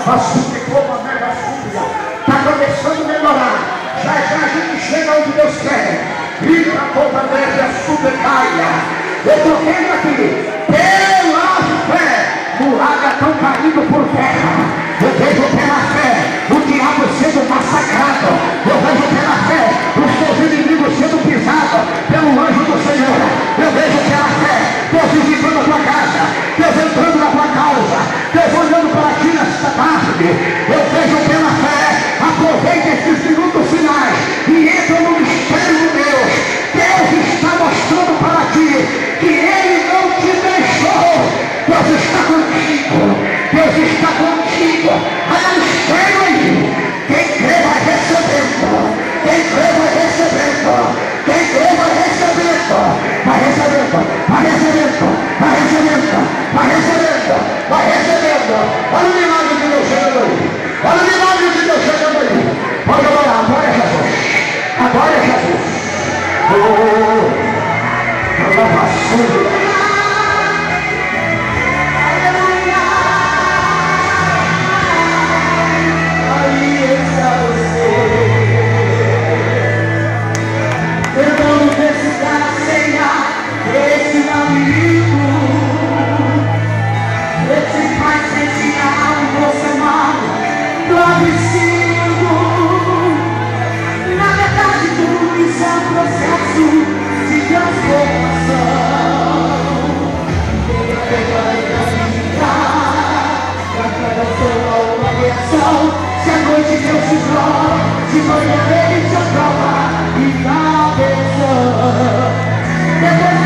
a suplicou uma mega súbia. Está começando a melhorar. Já a gente chega onde Deus quer. Vira a ponta dele, a súbia caia. Eu estou vendo aqui, pela fé, muralhas estão caindo por terra. Eu vejo pela fé o diabo sendo massacrado. Eu vejo pela fé os seus inimigos sendo pisados pelo anjo do Senhor. Eu vejo pela fé Deus visitando a tua casa, Deus entrando na tua causa, Deus olhando para ti nesta tarde. Eu vejo pela fé. Aproveite esses minutos finais e entra no mistério de Deus. Deus está mostrando para ti que Ele não te deixou. Deus está contigo. Deus está contigo. Olha o mistério aí. Quem crê vai recebendo. Quem crê vai recebendo. Quem crê vai recebendo. Vai recebendo. Vai recebendo. Vai recebendo. Vai recebendo. Vai recebendo. Olha o milagre de Deus chegando aí. Olha o milagre de Deus chegando aí. Pode orar. Agora é Jesus. Agora é Jesus. Aí está você, tentando precisar aceitar esse amigo, esse pai sentirá você mal, do absurdo. Na verdade tudo isso é um processo de transformação. Se a noite Deus te prova, de manhã Ele te aprova e dá atenção.